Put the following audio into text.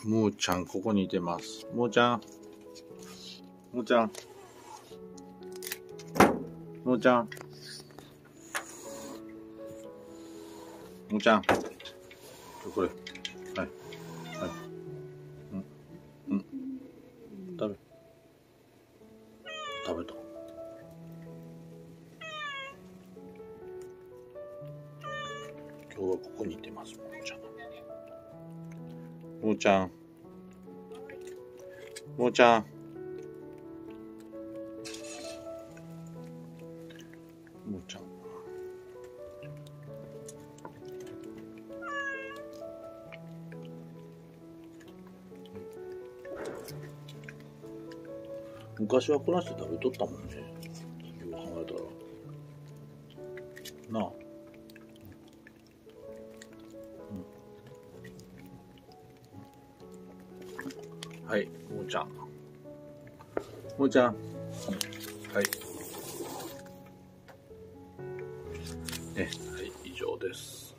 むーちゃん、ここにいてます。むーちゃん。むーちゃん。むーちゃん。むーちゃん。これ。はい。はい。食べた。今日はここにいてます、むーちゃん。むーちゃん。むーちゃん。むーちゃん。昔はこなして食べとったもんね。よう考えたら。なあ。はい、むーちゃん。むーちゃん。はい。ね、はい、以上です。